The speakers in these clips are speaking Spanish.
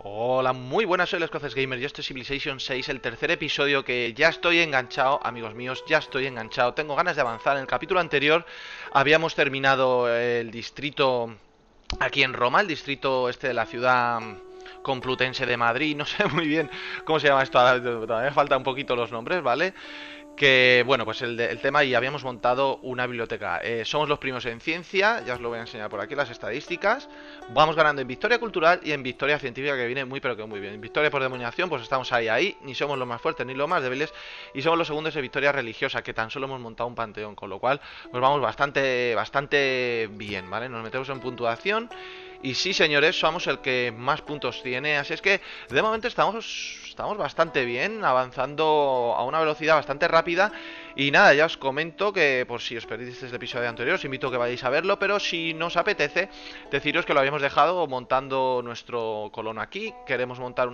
Hola, muy buenas, soy Lescoces Gamer y esto es Civilization 6, el tercer episodio que ya estoy enganchado, amigos míos, ya estoy enganchado, tengo ganas de avanzar. En el capítulo anterior habíamos terminado el distrito aquí en Roma, el distrito este de la ciudad complutense de Madrid, no sé muy bien cómo se llama esto, todavía me faltan un poquito los nombres, ¿vale? Que bueno, pues el tema, y habíamos montado una biblioteca. Somos los primeros en ciencia, ya os lo voy a enseñar por aquí las estadísticas. Vamos ganando en victoria cultural y en victoria científica, que viene muy pero que muy bien. En victoria por demominación, pues estamos ahí, ni somos los más fuertes ni los más débiles, y somos los segundos en victoria religiosa, que tan solo hemos montado un panteón, con lo cual pues vamos bastante bien, ¿vale? Nos metemos en puntuación. Y sí, señores, somos el que más puntos tiene. Así es que de momento estamos bastante bien, avanzando a una velocidad bastante rápida. Y nada, ya os comento que por si os perdisteis el episodio anterior, os invito a que vayáis a verlo. Pero si no os apetece, deciros que lo habíamos dejado montando nuestro colono aquí. Queremos montar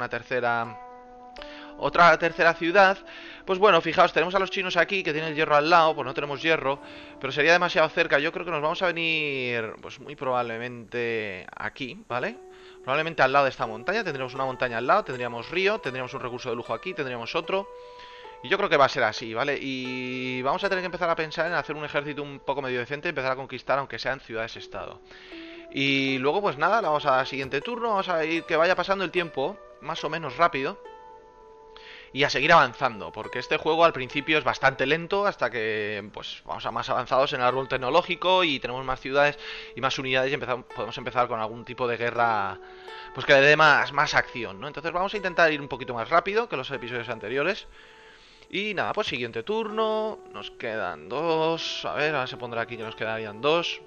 otra tercera ciudad. Pues bueno, fijaos, tenemos a los chinos aquí que tienen el hierro al lado, pues no tenemos hierro, pero sería demasiado cerca. Yo creo que nos vamos a venir, pues muy probablemente aquí, ¿vale? Probablemente al lado de esta montaña, tendríamos una montaña al lado, tendríamos río, tendríamos un recurso de lujo aquí, tendríamos otro. Y yo creo que va a ser así, ¿vale? Y vamos a tener que empezar a pensar en hacer un ejército un poco medio decente y empezar a conquistar, aunque sean ciudades-estado. Y luego, pues nada, vamos al siguiente turno, vamos a ir que vaya pasando el tiempo, más o menos rápido, y a seguir avanzando, porque este juego al principio es bastante lento hasta que pues vamos a más avanzados en el árbol tecnológico y tenemos más ciudades y más unidades y podemos empezar con algún tipo de guerra pues que le dé más acción, ¿no? Entonces vamos a intentar ir un poquito más rápido que los episodios anteriores. Y nada, pues siguiente turno, nos quedan dos, a ver, ahora se pondrá aquí que nos quedarían dos.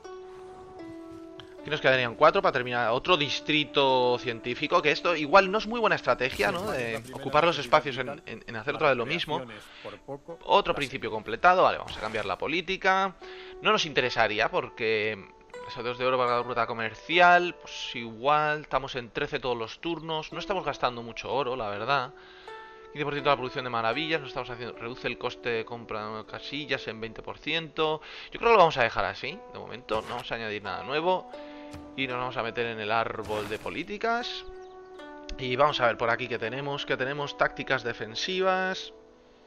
Aquí nos quedarían cuatro para terminar otro distrito científico, que esto igual no es muy buena estrategia, ¿no? De ocupar los espacios en hacer otra vez lo mismo. Otro principio completado, vale, vamos a cambiar la política. No nos interesaría porque saldos de oro para la ruta comercial, pues igual estamos en 13 todos los turnos, no estamos gastando mucho oro, la verdad. 15% de la producción de maravillas, no estamos haciendo, reduce el coste de compra de casillas en 20%. Yo creo que lo vamos a dejar así, de momento, no vamos a añadir nada nuevo. Y nos vamos a meter en el árbol de políticas. Y vamos a ver por aquí que tenemos tácticas defensivas.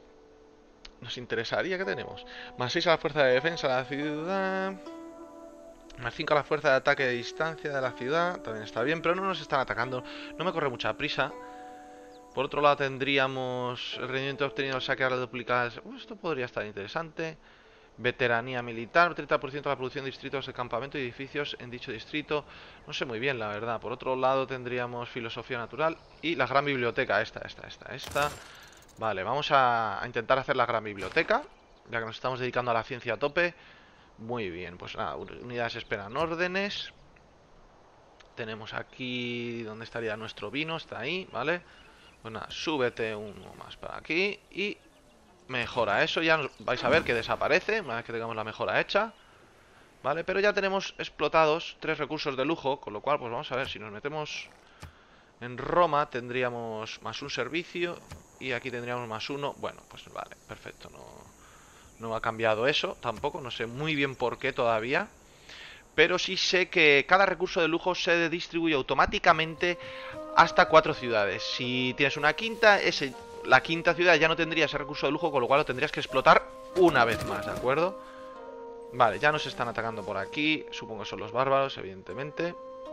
Nos interesaría que tenemos más 6 a la fuerza de defensa de la ciudad, más 5 a la fuerza de ataque de distancia de la ciudad. También está bien, pero no nos están atacando. No me corre mucha prisa. Por otro lado tendríamos el rendimiento obtenido al saquear las duplicadas. Esto podría estar interesante. Veteranía militar, 30% de la producción de distritos de campamento y edificios en dicho distrito. No sé muy bien, la verdad. Por otro lado tendríamos filosofía natural y la gran biblioteca. Esta. Vale, vamos a intentar hacer la gran biblioteca, ya que nos estamos dedicando a la ciencia a tope. Muy bien, pues nada, unidades esperan órdenes. Tenemos aquí donde estaría nuestro vino, está ahí, ¿vale? Pues nada, súbete uno más para aquí y mejora. Eso ya vais a ver que desaparece una vez que tengamos la mejora hecha, ¿vale? Pero ya tenemos explotados 3 recursos de lujo, con lo cual pues vamos a ver si nos metemos en Roma. Tendríamos más un servicio y aquí tendríamos más uno. Bueno, pues vale, perfecto. No ha cambiado eso tampoco, no sé muy bien por qué todavía. Pero sí sé que cada recurso de lujo se distribuye automáticamente hasta 4 ciudades. Si tienes una quinta, la quinta ciudad ya no tendría ese recurso de lujo, con lo cual lo tendrías que explotar una vez más, ¿de acuerdo? Vale, ya nos están atacando por aquí. Supongo que son los bárbaros, evidentemente.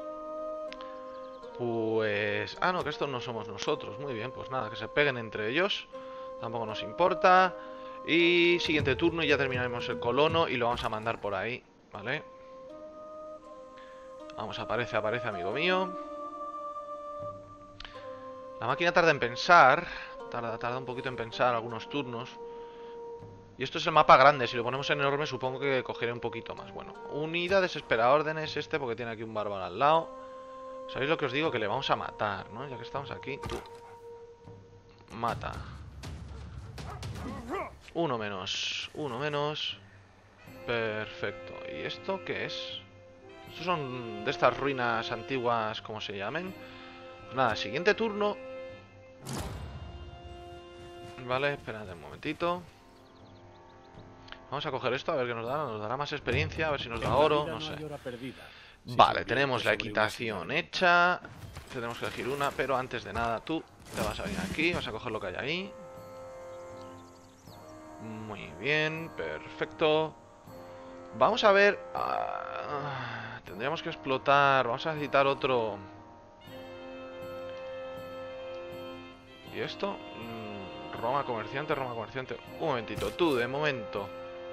Pues... Ah, no, que estos no somos nosotros. Muy bien, pues nada, que se peguen entre ellos. Tampoco nos importa. Y siguiente turno y ya terminaremos el colono y lo vamos a mandar por ahí, ¿vale? Vamos, aparece, amigo mío. La máquina tarda en pensar. Tarda un poquito en pensar, algunos turnos. Y esto es el mapa grande. Si lo ponemos en enorme, supongo que cogeré un poquito más. Bueno, unidades espera órdenes porque tiene aquí un bárbaro al lado. ¿Sabéis lo que os digo? Que le vamos a matar, ¿no? Ya que estamos aquí. Tú. Mata. Uno menos. Perfecto. ¿Y esto qué es? Estos son de estas ruinas antiguas, como se llamen. Pues nada, siguiente turno. Vale, esperad un momentito. Vamos a coger esto, a ver qué nos da. Nos dará más experiencia, a ver si nos da oro, no sé. Vale, tenemos la equitación hecha. Tenemos que elegir una, pero antes de nada tú te vas a venir aquí, vas a coger lo que hay ahí. Muy bien, perfecto. Vamos a ver... tendríamos que explotar... Vamos a necesitar otro... ¿Y esto? Roma comerciante, Roma comerciante. Un momentito, tú, de momento.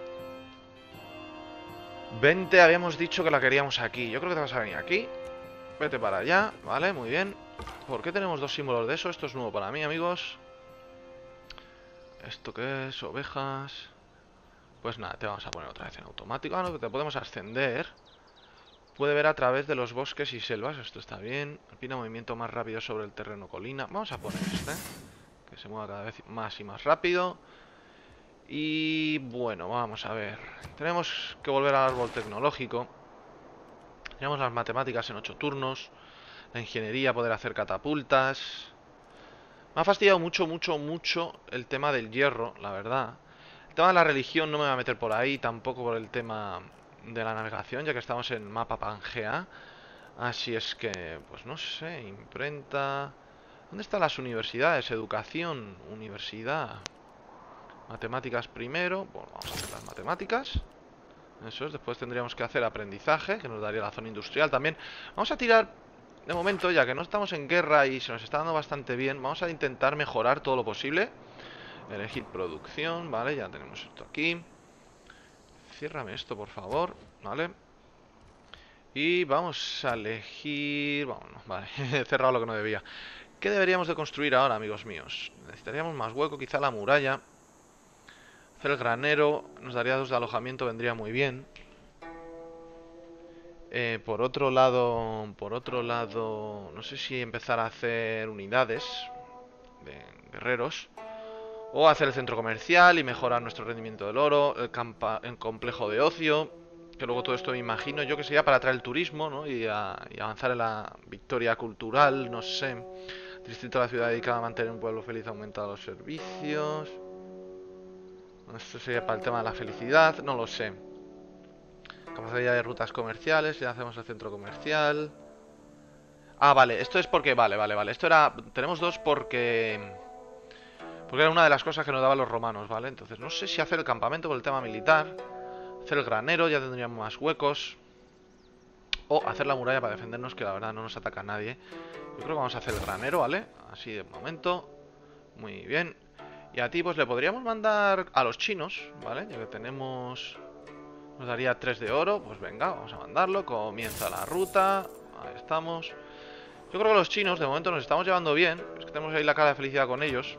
20, habíamos dicho que la queríamos aquí. Yo creo que te vas a venir aquí. Vete para allá, vale, muy bien. ¿Por qué tenemos dos símbolos de eso? Esto es nuevo para mí, amigos. ¿Esto qué es? Ovejas. Pues nada, te vamos a poner otra vez en automático. Ah, no, te podemos ascender. Puede ver a través de los bosques y selvas. Esto está bien. Alpina movimiento más rápido sobre el terreno colina. Vamos a poner este, que se mueva cada vez más y más rápido. Y bueno, vamos a ver. Tenemos que volver al árbol tecnológico. Tenemos las matemáticas en 8 turnos. La ingeniería, poder hacer catapultas. Me ha fastidiado mucho el tema del hierro, la verdad. El tema de la religión no me voy a meter por ahí, tampoco por el tema de la navegación, ya que estamos en mapa Pangea. Así es que, pues no sé, imprenta... ¿Dónde están las universidades? Educación, universidad. Matemáticas primero. Bueno, vamos a hacer las matemáticas. Eso es, después tendríamos que hacer aprendizaje, que nos daría la zona industrial también. Vamos a tirar... De momento, ya que no estamos en guerra y se nos está dando bastante bien, vamos a intentar mejorar todo lo posible. Elegir producción, vale, ya tenemos esto aquí. Ciérrame esto, por favor, vale. Y vamos a elegir... Vámonos, vale, he cerrado lo que no debía. ¿Qué deberíamos de construir ahora, amigos míos? Necesitaríamos más hueco, quizá la muralla. Hacer el granero, nos daría 2 de alojamiento, vendría muy bien. Por otro lado, no sé si empezar a hacer unidades de guerreros o hacer el centro comercial y mejorar nuestro rendimiento del oro, el complejo de ocio, que luego todo esto me imagino yo que sería para atraer el turismo, ¿no? y avanzar en la victoria cultural, no sé. Distrito de la ciudad dedicado a mantener un pueblo feliz, aumentar los servicios. Esto sería para el tema de la felicidad, no lo sé. Capacidad de rutas comerciales, ya hacemos el centro comercial. Ah, vale, esto es porque... Vale. Esto era... Tenemos 2 porque era una de las cosas que nos daban los romanos, ¿vale? Entonces no sé si hacer el campamento por el tema militar. Hacer el granero, ya tendríamos más huecos. O hacer la muralla para defendernos, que la verdad no nos ataca nadie. Yo creo que vamos a hacer el granero, ¿vale? Así de momento. Muy bien. Y a ti pues le podríamos mandar a los chinos, ¿vale? Ya que tenemos... Nos daría 3 de oro, pues venga, vamos a mandarlo. Comienza la ruta. Ahí estamos. Yo creo que los chinos de momento nos estamos llevando bien. Es que tenemos ahí la cara de felicidad con ellos.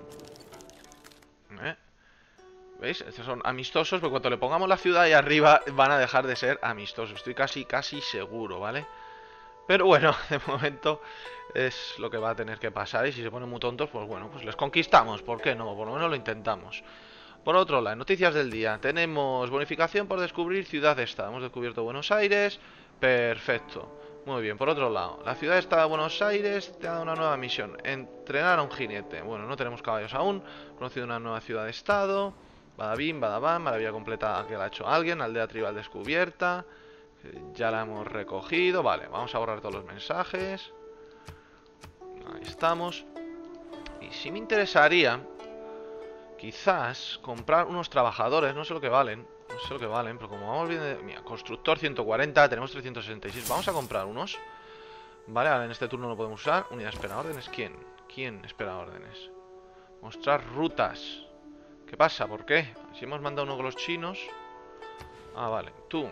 ¿Veis? Estos son amistosos, pero cuando le pongamos la ciudad ahí arriba van a dejar de ser amistosos. Estoy casi seguro, ¿vale? Pero bueno, de momento es lo que va a tener que pasar. Y si se ponen muy tontos, pues bueno, pues les conquistamos. ¿Por qué no? Por lo menos lo intentamos. Por otro lado, noticias del día. Tenemos bonificación por descubrir ciudad-estado. Hemos descubierto Buenos Aires. Perfecto. Muy bien. Por otro lado, la ciudad-estado de Buenos Aires te ha dado una nueva misión. Entrenar a un jinete. Bueno, no tenemos caballos aún. Conocido una nueva ciudad-estado. Badabim, badabam. Maravilla completa que la ha hecho alguien. Aldea tribal descubierta. Ya la hemos recogido. Vale, vamos a borrar todos los mensajes. Ahí estamos. Y si me interesaría... Quizás comprar unos trabajadores, no sé lo que valen. No sé lo que valen, pero como vamos bien de... Mira, constructor 140, tenemos 366. Vamos a comprar unos. Vale, ahora en este turno lo podemos usar. Unidad espera órdenes, ¿quién? ¿Quién espera órdenes? Mostrar rutas. ¿Qué pasa? ¿Por qué? Si hemos mandado uno con los chinos. Ah, vale, tú.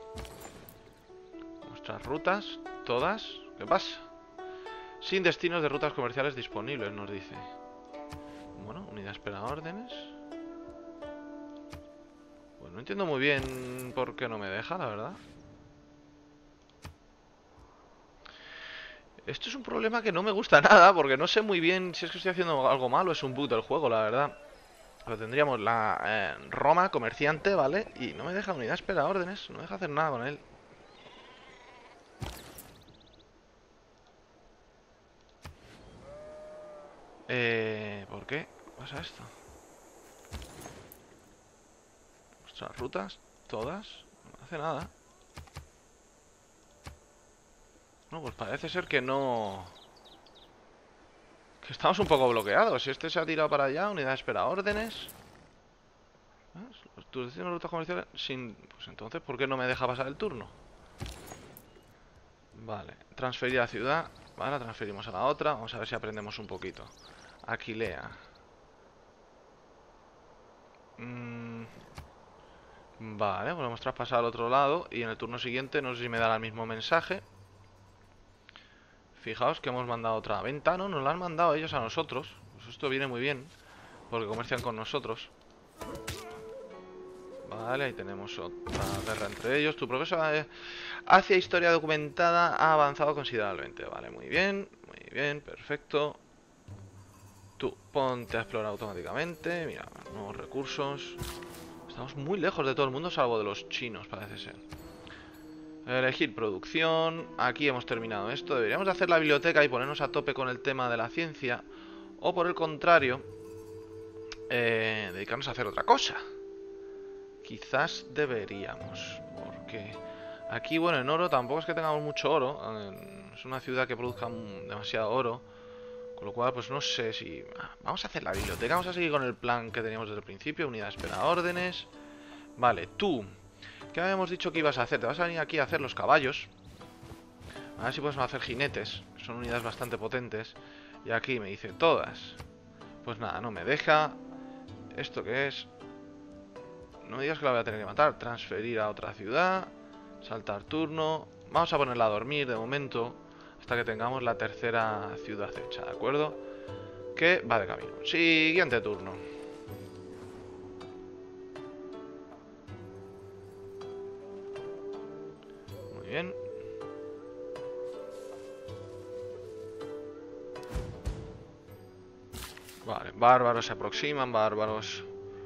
Mostrar rutas, todas. ¿Qué pasa? Sin destinos de rutas comerciales disponibles, nos dice. Bueno, unidad espera órdenes. Pues no entiendo muy bien por qué no me deja, la verdad. Esto es un problema que no me gusta nada, porque no sé muy bien si es que estoy haciendo algo malo o es un bug del juego, la verdad. Pero tendríamos la Roma comerciante, ¿vale? Y no me deja unidad espera órdenes, no me deja hacer nada con él. ¿Por qué pasa esto? Nuestras rutas, todas, no hace nada. No, pues parece ser que no... Que estamos un poco bloqueados. Si este se ha tirado para allá, unidad espera órdenes. Tus destinos rutas comerciales sin... Pues entonces, ¿por qué no me deja pasar el turno? Vale, transferir a la ciudad. Vale, la transferimos a la otra. Vamos a ver si aprendemos un poquito. Aquilea. Vale, pues hemos traspasado al otro lado. Y en el turno siguiente, no sé si me dará el mismo mensaje. Fijaos que hemos mandado otra venta, ¿no? Nos la han mandado ellos a nosotros. Pues esto viene muy bien, porque comercian con nosotros. Vale, ahí tenemos otra guerra entre ellos. Tu progreso hacia historia documentada ha avanzado considerablemente. Vale, muy bien, perfecto. Tú, ponte a explorar automáticamente. Mira, nuevos recursos. Estamos muy lejos de todo el mundo, salvo de los chinos, parece ser. Elegir producción. Aquí hemos terminado esto. Deberíamos de hacer la biblioteca y ponernos a tope con el tema de la ciencia. O por el contrario, dedicarnos a hacer otra cosa. Quizás deberíamos, porque aquí, bueno, en oro tampoco es que tengamos mucho oro. Es una ciudad que produzca demasiado oro. Con lo cual, pues no sé si... Vamos a hacer la biblioteca, vamos a seguir con el plan que teníamos desde el principio. Unidad espera órdenes. Vale, tú, ¿qué habíamos dicho que ibas a hacer? Te vas a venir aquí a hacer los caballos. A ver si podemos hacer jinetes. Son unidades bastante potentes. Y aquí me dice todas. Pues nada, no me deja. ¿Esto qué es? No me digas que la voy a tener que matar. Transferir a otra ciudad. Saltar turno. Vamos a ponerla a dormir de momento, hasta que tengamos la tercera ciudad hecha, ¿de acuerdo? Que va de camino. Siguiente turno. Muy bien. Vale, bárbaros se aproximan, bárbaros.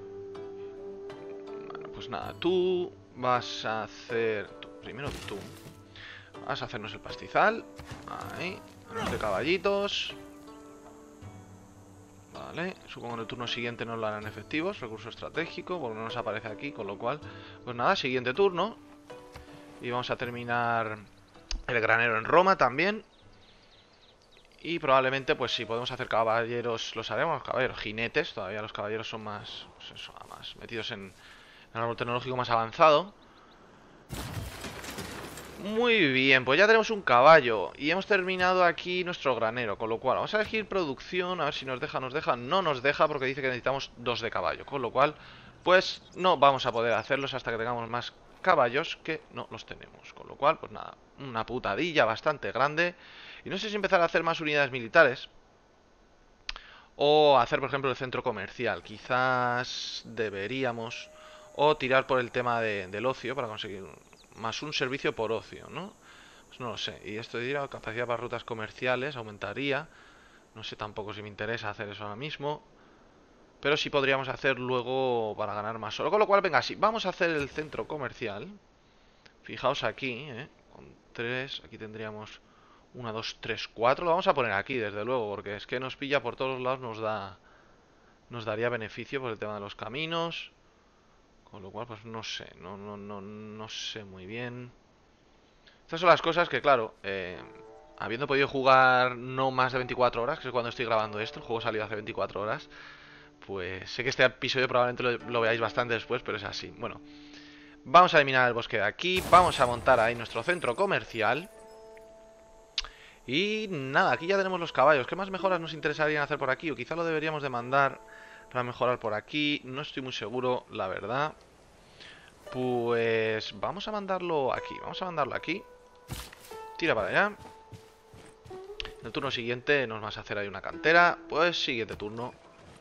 Bueno, pues nada, tú vas a hacer... Primero tú. Vas a hacernos el pastizal. Ahí, de caballitos. Vale, supongo que en el turno siguiente nos lo harán efectivos. Recurso estratégico, porque no nos aparece aquí, con lo cual... Pues nada, siguiente turno. Y vamos a terminar el granero en Roma también. Y probablemente, pues si podemos hacer caballeros, los haremos, caballeros, jinetes. Todavía los caballeros son más, pues eso, más metidos en el árbol tecnológico más avanzado. Muy bien, pues ya tenemos un caballo. Y hemos terminado aquí nuestro granero. Con lo cual, vamos a elegir producción. A ver si nos deja, no nos deja porque dice que necesitamos 2 de caballo. Con lo cual, pues no vamos a poder hacerlos hasta que tengamos más caballos, que no los tenemos. Con lo cual, pues nada, una putadilla bastante grande. Y no sé si empezar a hacer más unidades militares o hacer, por ejemplo, el centro comercial. Quizás deberíamos... O tirar por el tema del ocio para conseguir más un servicio por ocio, ¿no? Pues no lo sé. Y esto de ir a capacidad para rutas comerciales aumentaría. No sé tampoco si me interesa hacer eso ahora mismo. Pero sí podríamos hacer luego para ganar más oro. Con lo cual, venga, sí, vamos a hacer el centro comercial. Fijaos aquí, con 3, aquí tendríamos 1, 2, 3, 4. Lo vamos a poner aquí, desde luego, porque es que nos pilla por todos lados, nos daría beneficio por el tema de los caminos. Con lo cual, pues no sé, no sé muy bien. Estas son las cosas que, claro, habiendo podido jugar no más de 24 horas, que es cuando estoy grabando esto, el juego salió hace 24 horas, pues sé que este episodio probablemente lo veáis bastante después, pero es así. Bueno, vamos a eliminar el bosque de aquí, vamos a montar ahí nuestro centro comercial. Y nada, aquí ya tenemos los caballos. ¿Qué más mejoras nos interesarían hacer por aquí? O quizá lo deberíamos de mandar para mejorar por aquí. No estoy muy seguro, la verdad. Pues vamos a mandarlo aquí. Vamos a mandarlo aquí. Tira para allá. En el turno siguiente nos vas a hacer ahí una cantera. Pues siguiente turno.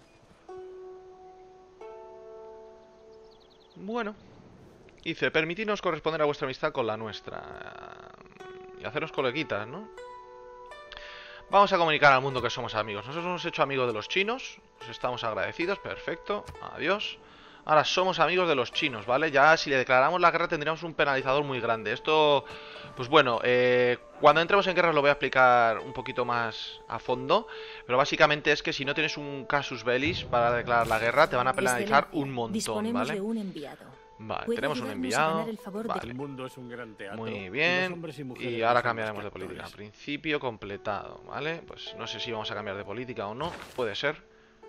Bueno. Dice, permitirnos corresponder a vuestra amistad con la nuestra. Y hacernos coleguitas, ¿no? Vamos a comunicar al mundo que somos amigos. Nosotros nos hemos hecho amigos de los chinos. Os estamos agradecidos, perfecto. Adiós. Ahora somos amigos de los chinos, ¿vale? Ya si le declaramos la guerra tendríamos un penalizador muy grande. Esto, pues bueno, cuando entremos en guerra os lo voy a explicar un poquito más a fondo. Pero básicamente es que si no tienes un casus bellis para declarar la guerra, te van a penalizar un montón, ¿vale? De un enviado. Vale, tenemos un enviado. Vale. El mundo es un gran teatro. Muy bien. Y ahora cambiaremos de política. Principio completado, ¿vale? Pues no sé si vamos a cambiar de política o no. Puede ser.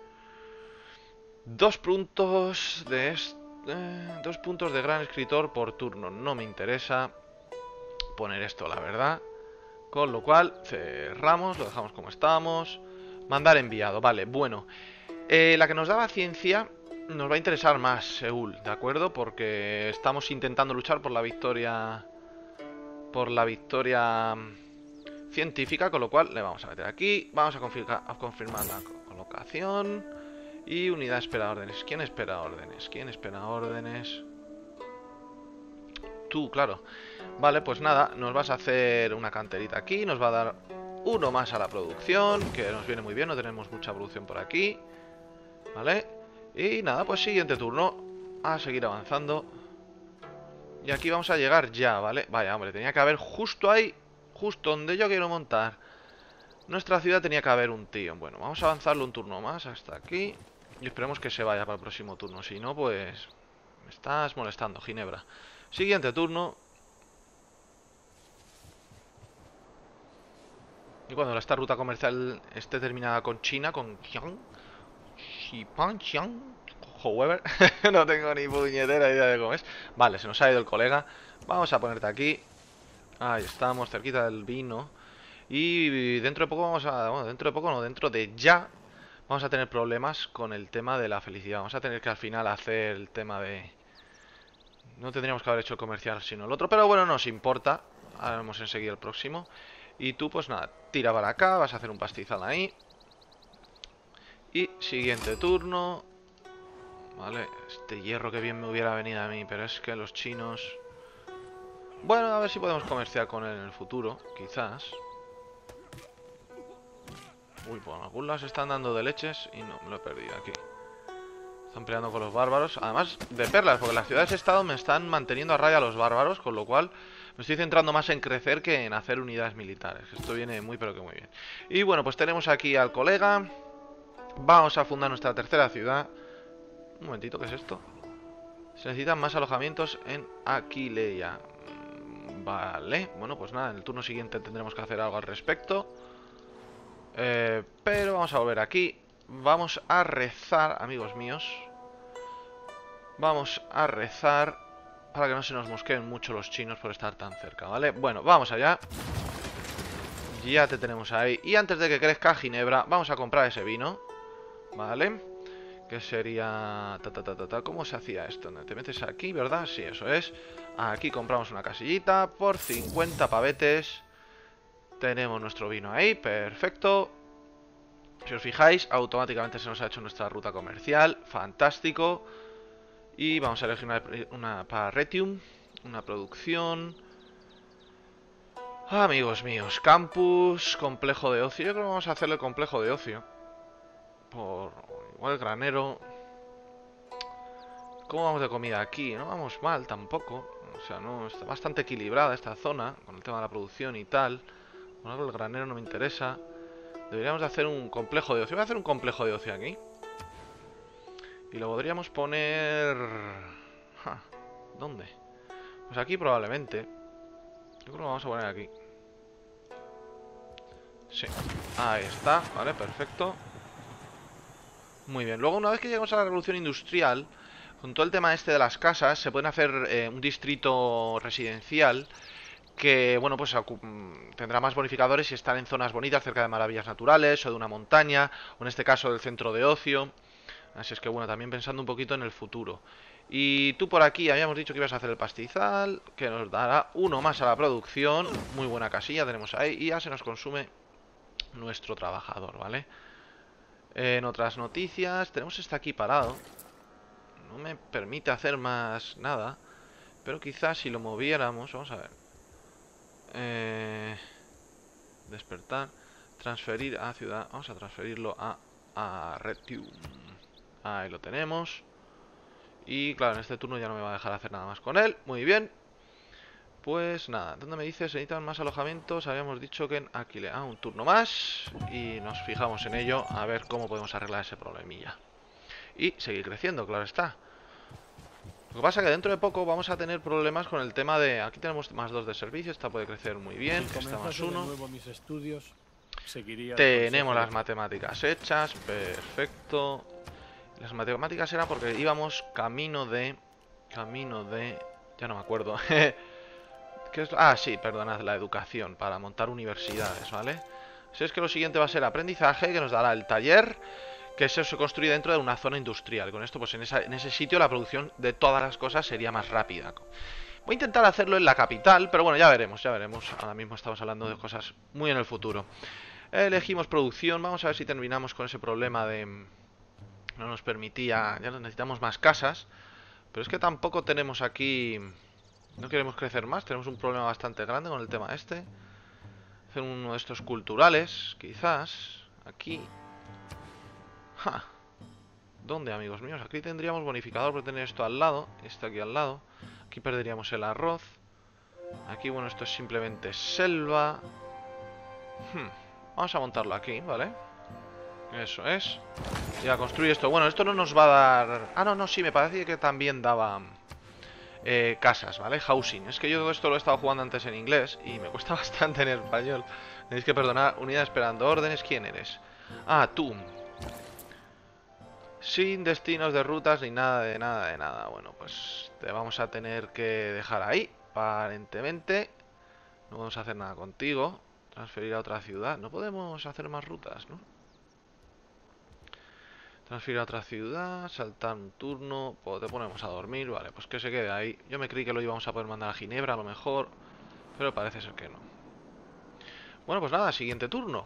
2 puntos de 2 puntos de gran escritor por turno. No me interesa poner esto, la verdad. Con lo cual, cerramos, lo dejamos como estábamos. Mandar enviado, vale, bueno. La que nos daba ciencia nos va a interesar más, Seúl, ¿de acuerdo? Porque estamos intentando luchar por la victoria. Por la victoria científica, con lo cual le vamos a meter aquí. Vamos a confirmar la colocación. Y unidad espera órdenes. ¿Quién espera órdenes? ¿Quién espera órdenes? Tú, claro. Vale, pues nada, nos vas a hacer una canterita aquí. Nos va a dar uno más a la producción, que nos viene muy bien, no tenemos mucha producción por aquí. Vale. Y nada, pues siguiente turno. A seguir avanzando. Y aquí vamos a llegar ya, ¿vale? Vaya, hombre, tenía que haber justo ahí, justo donde yo quiero montar nuestra ciudad, tenía que haber un tío. Bueno, vamos a avanzarlo un turno más hasta aquí. Y esperemos que se vaya para el próximo turno. Si no, pues me estás molestando, Ginebra. Siguiente turno. Y cuando esta ruta comercial esté terminada con China, con Xi'an, however, no tengo ni puñetera idea de cómo es. Vale, se nos ha ido el colega. Vamos a ponerte aquí. Ahí estamos, cerquita del vino. Y dentro de poco vamos a... Bueno, dentro de poco no, dentro de ya vamos a tener problemas con el tema de la felicidad. Vamos a tener que al final hacer el tema de... No tendríamos que haber hecho el comercial sino el otro, pero bueno, no nos importa. Haremos enseguida el próximo. Y tú, pues nada, tira para acá, vas a hacer un pastizal ahí. Y siguiente turno. Vale, este hierro que bien me hubiera venido a mí, pero es que los chinos... Bueno, a ver si podemos comerciar con él en el futuro, quizás. Uy, por algún lado se están dando de leches y no, me lo he perdido aquí. Están peleando con los bárbaros. Además de perlas, porque las ciudades-estado me están manteniendo a raya a los bárbaros, con lo cual me estoy centrando más en crecer que en hacer unidades militares. Esto viene muy pero que muy bien. Y bueno, pues tenemos aquí al colega. Vamos a fundar nuestra tercera ciudad. Un momentito, ¿qué es esto? Se necesitan más alojamientos en Aquileia. Vale, bueno, pues nada, en el turno siguiente tendremos que hacer algo al respecto. Pero vamos a volver aquí. Vamos a rezar, amigos míos. Vamos a rezar para que no se nos mosqueen mucho los chinos por estar tan cerca, ¿vale? Bueno, vamos allá. Ya te tenemos ahí. Y antes de que crezca Ginebra, vamos a comprar ese vino, ¿vale? Que sería... ¿Cómo se hacía esto? Te metes aquí, ¿verdad? Sí, eso es. Aquí compramos una casillita por 50 pavetes. Tenemos nuestro vino ahí, perfecto. Si os fijáis, automáticamente se nos ha hecho nuestra ruta comercial. Fantástico. Y vamos a elegir una para Retium. Una producción. Amigos míos, campus, complejo de ocio. Yo creo que vamos a hacerle complejo de ocio. Por igual granero. ¿Cómo vamos de comida aquí? No vamos mal tampoco. O sea, no está bastante equilibrada esta zona con el tema de la producción y tal. Bueno, el granero no me interesa. Deberíamos de hacer un complejo de ocio. Voy a hacer un complejo de ocio aquí. Y lo podríamos poner... ¿Dónde? Pues aquí probablemente. Yo creo que lo vamos a poner aquí. Sí, ahí está, vale, perfecto. Muy bien, luego una vez que lleguemos a la revolución industrial, con todo el tema este de las casas, se pueden hacer un distrito residencial que, bueno, pues tendrá más bonificadores si están en zonas bonitas, cerca de maravillas naturales o de una montaña, o en este caso del centro de ocio. Así es que, bueno, también pensando un poquito en el futuro. Y tú por aquí habíamos dicho que ibas a hacer el pastizal, que nos dará uno más a la producción. Muy buena casilla tenemos ahí y ya se nos consume nuestro trabajador, ¿vale? En otras noticias, tenemos este aquí parado. No me permite hacer más nada, pero quizás si lo moviéramos, vamos a ver. Despertar, transferir a ciudad, vamos a transferirlo a Retium. Ahí lo tenemos. Y claro, en este turno ya no me va a dejar hacer nada más con él. Muy bien. Pues nada, ¿dónde me dice? Se necesitan más alojamientos. Habíamos dicho que en Aquilea. Un turno más. Y nos fijamos en ello. A ver cómo podemos arreglar ese problemilla. Y seguir creciendo, claro está. Lo que pasa es que dentro de poco vamos a tener problemas con el tema de... Aquí tenemos más 2 de servicio, esta puede crecer muy bien, esta más 1. Tenemos las matemáticas hechas, perfecto. Las matemáticas eran porque íbamos camino de... Ya no me acuerdo. ¿Qué es? Ah, sí, perdonad, la educación, para montar universidades, ¿vale? Si es que lo siguiente va a ser aprendizaje, que nos dará el taller, que eso se construye dentro de una zona industrial. Con esto, pues en ese sitio la producción de todas las cosas sería más rápida. Voy a intentar hacerlo en la capital, pero bueno, ya veremos, ya veremos. Ahora mismo estamos hablando de cosas muy en el futuro. Elegimos producción, vamos a ver si terminamos con ese problema de... No nos permitía... Ya necesitamos más casas, pero es que tampoco tenemos aquí... No queremos crecer más, tenemos un problema bastante grande con el tema este. Hacer uno de estos culturales, quizás. Aquí. ¡Ja! ¿Dónde, amigos míos? Aquí tendríamos bonificador por tener esto al lado. Esto aquí al lado. Aquí perderíamos el arroz. Aquí, bueno, esto es simplemente selva. Vamos a montarlo aquí, ¿vale? Eso es. Y a construir esto. Bueno, esto no nos va a dar... Ah, no, sí, me parece que también daba... casas, ¿vale? Housing. Es que yo todo esto lo he estado jugando antes en inglés y me cuesta bastante en español. Tenéis que perdonar. Unidad esperando órdenes. ¿Quién eres? Ah, tú. Sin destinos de rutas ni nada de nada. Bueno, pues te vamos a tener que dejar ahí, aparentemente. No podemos hacer nada contigo. Transferir a otra ciudad. No podemos hacer más rutas, ¿no? Transferir a otra ciudad, saltar un turno, pues te ponemos a dormir, vale, pues que se quede ahí. Yo me creí que lo íbamos a poder mandar a Ginebra a lo mejor, pero parece ser que no. Bueno, pues nada, siguiente turno.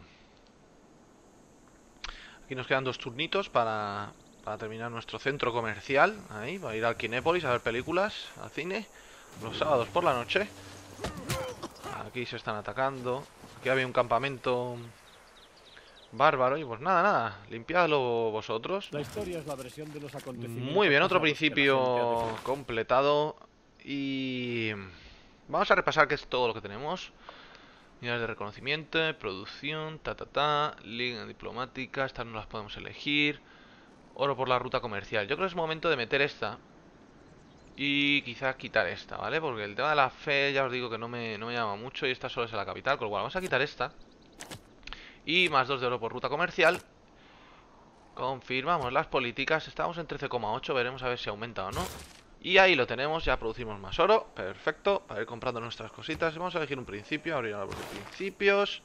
Aquí nos quedan 2 turnitos para terminar nuestro centro comercial. Ahí, para ir al Kinépolis a ver películas, al cine, los sábados por la noche. Aquí se están atacando. Aquí había un campamento... bárbaro, y pues nada, limpiadlo vosotros. La historia es la versión de los acontecimientos. Muy bien, otro principio completado. Y vamos a repasar qué es todo lo que tenemos. Unidades de reconocimiento, producción, liga diplomática, estas no las podemos elegir. Oro por la ruta comercial. Yo creo que es momento de meter esta y quizás quitar esta, ¿vale? Porque el tema de la fe, ya os digo que no me llama mucho y esta solo es en la capital, con lo cual vamos a quitar esta. Y más 2 de oro por ruta comercial. Confirmamos las políticas. Estamos en 13,8. Veremos a ver si aumenta o no. Y ahí lo tenemos. Ya producimos más oro. Perfecto. Para ir comprando nuestras cositas. Vamos a elegir un principio. Abrir el árbol de principios.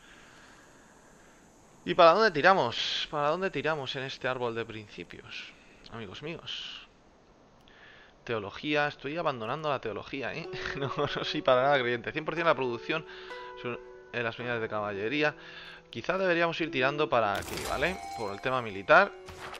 ¿Y para dónde tiramos? ¿Para dónde tiramos en este árbol de principios? Amigos míos. Teología. Estoy abandonando la teología, ¿eh? No soy para nada creyente. 100% de la producción en las unidades de caballería. Quizá deberíamos ir tirando para aquí, ¿vale? Por el tema militar.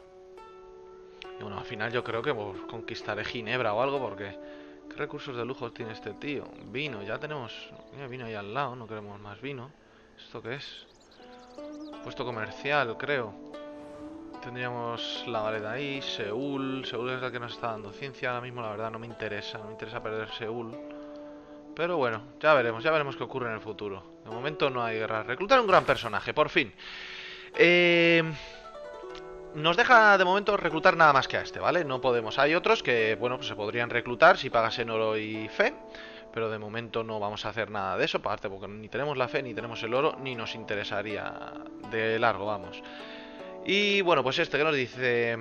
Y bueno, al final yo creo que conquistaré Ginebra o algo porque... ¿Qué recursos de lujo tiene este tío? Vino, ya tenemos... Mira, vino ahí al lado, no queremos más vino. ¿Esto qué es? Puesto comercial, creo. Tendríamos la vareda ahí, Seúl. Seúl es el que nos está dando ciencia. Ahora mismo la verdad no me interesa perder Seúl. Pero bueno, ya veremos qué ocurre en el futuro. De momento no hay guerra. Reclutar un gran personaje, por fin. Nos deja de momento reclutar nada más que a este, ¿vale? No podemos. Hay otros que, bueno, pues se podrían reclutar si pagasen oro y fe. Pero de momento no vamos a hacer nada de eso. Aparte porque ni tenemos la fe, ni tenemos el oro, ni nos interesaría de largo, vamos. Y bueno, pues este que nos dice...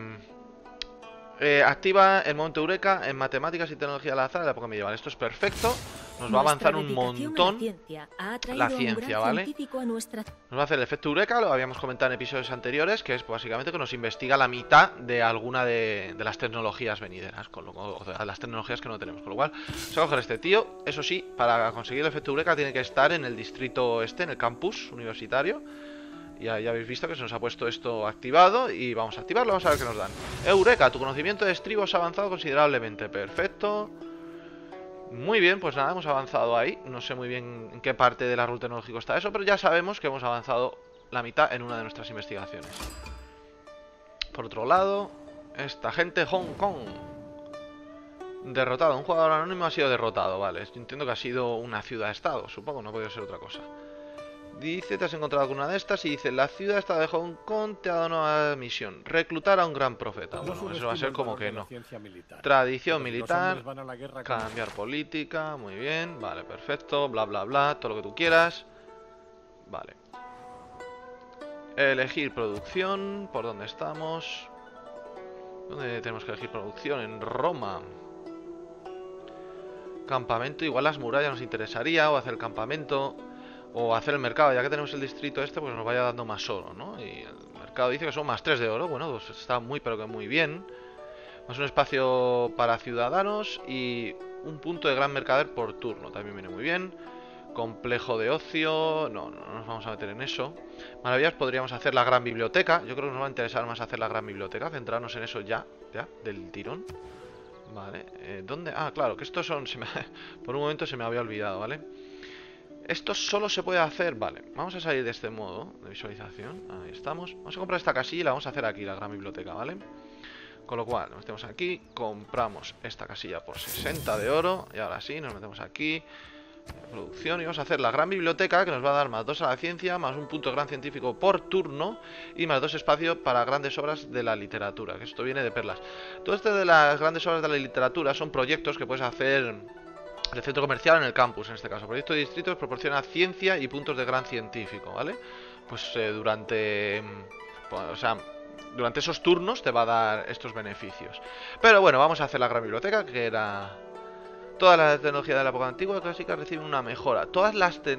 activa el momento Eureka en matemáticas y tecnología al azar de la época medieval. Esto es perfecto. Nos va a avanzar un montón la ciencia, ¿vale? Nos va a hacer el efecto Eureka, lo habíamos comentado en episodios anteriores, que es básicamente que nos investiga la mitad de alguna de las tecnologías venideras, o de las tecnologías que no tenemos. Con lo cual, vamos a coger este tío. Eso sí, para conseguir el efecto Eureka tiene que estar en el distrito este, en el campus universitario. Ya habéis visto que se nos ha puesto esto activado y vamos a activarlo, vamos a ver qué nos dan. Eureka, tu conocimiento de estribos ha avanzado considerablemente. Perfecto. Muy bien, pues nada, hemos avanzado ahí. No sé muy bien en qué parte del árbol tecnológico está eso, pero ya sabemos que hemos avanzado la mitad en una de nuestras investigaciones. Por otro lado, esta gente, Hong Kong. Derrotado, un jugador anónimo ha sido derrotado, vale. Entiendo que ha sido una ciudad-estado, supongo, no ha podido ser otra cosa. Dice, te has encontrado con una de estas y dice, la ciudad está de Hong Kong te ha dado una nueva misión, reclutar a un gran profeta. Bueno, eso va a ser como que no. Tradición militar, cambiar política, muy bien, vale, perfecto, bla bla bla, todo lo que tú quieras. Vale. Elegir producción, ¿por dónde estamos? ¿Dónde tenemos que elegir producción? En Roma. Campamento, igual las murallas nos interesaría, o hacer el campamento, o hacer el mercado, ya que tenemos el distrito este, pues nos vaya dando más oro, ¿no? Y el mercado dice que son más 3 de oro, bueno, pues está muy pero que muy bien. Más un espacio para ciudadanos y un punto de gran mercader por turno, también viene muy bien. Complejo de ocio, no nos vamos a meter en eso. Maravillas, podríamos hacer la gran biblioteca, yo creo que nos va a interesar más hacer la gran biblioteca, centrarnos en eso ya, del tirón. Vale, ¿dónde? Ah, claro, que estos son... por un momento se me había olvidado, ¿vale? Esto solo se puede hacer... Vale, vamos a salir de este modo de visualización. Ahí estamos. Vamos a comprar esta casilla y la vamos a hacer aquí, la gran biblioteca, ¿vale? Con lo cual, nos metemos aquí, compramos esta casilla por 60 de oro. Y ahora sí, nos metemos aquí, producción, y vamos a hacer la gran biblioteca, que nos va a dar más 2 a la ciencia, más un punto de gran científico por turno y más 2 espacios para grandes obras de la literatura, que esto viene de perlas. Todo esto de las grandes obras de la literatura son proyectos que puedes hacer del centro comercial en el campus, en este caso. Proyecto de distritos proporciona ciencia y puntos de gran científico, ¿vale? Pues durante esos turnos te va a dar estos beneficios. Pero bueno, vamos a hacer la gran biblioteca, que era... Toda la tecnología de la época antigua y clásica reciben una mejora. Toda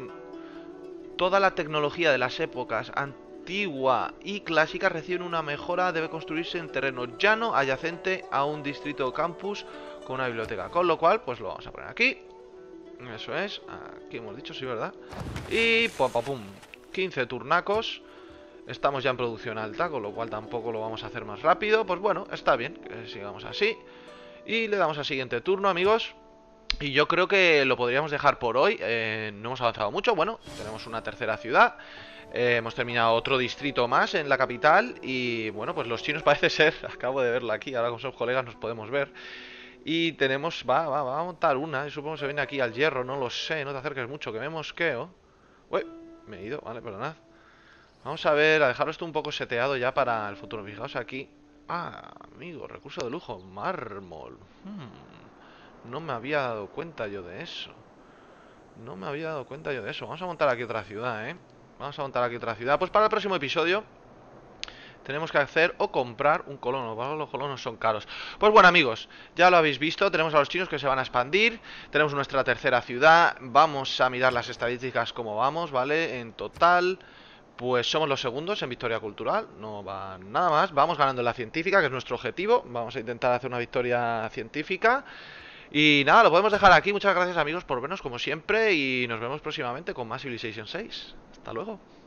la tecnología de las épocas antigua y clásica reciben una mejora. Debe construirse en terreno llano adyacente a un distrito o campus con una biblioteca. Con lo cual, pues lo vamos a poner aquí. Eso es. Aquí hemos dicho, sí, ¿verdad? Y pum, pum, pum. 15 turnacos. Estamos ya en producción alta, con lo cual tampoco lo vamos a hacer más rápido. Pues bueno, está bien que sigamos así. Y le damos al siguiente turno, amigos. Y yo creo que lo podríamos dejar por hoy. No hemos avanzado mucho. Bueno, tenemos una tercera ciudad. Hemos terminado otro distrito más en la capital. Y bueno, pues los chinos parece ser. Acabo de verlo aquí. Ahora con sus colegas nos podemos ver. Y tenemos... Va a montar una. Y supongo que se viene aquí al hierro. No lo sé. No te acerques mucho, que me mosqueo. Uy, me he ido. Vale, perdonad. Vamos a ver, a dejarlo esto un poco seteado ya para el futuro. Fijaos aquí. Ah, amigo, recurso de lujo. Mármol. No me había dado cuenta yo de eso. Vamos a montar aquí otra ciudad, Pues para el próximo episodio tenemos que hacer o comprar un colono. Los colonos son caros. Pues bueno, amigos, ya lo habéis visto. Tenemos a los chinos que se van a expandir. Tenemos nuestra tercera ciudad. Vamos a mirar las estadísticas como vamos, ¿vale? En total... Pues somos los segundos en victoria cultural, no va nada más. Vamos ganando en la científica, que es nuestro objetivo. Vamos a intentar hacer una victoria científica. Y nada, lo podemos dejar aquí. Muchas gracias, amigos, por vernos como siempre. Y nos vemos próximamente con más Civilization 6. Hasta luego.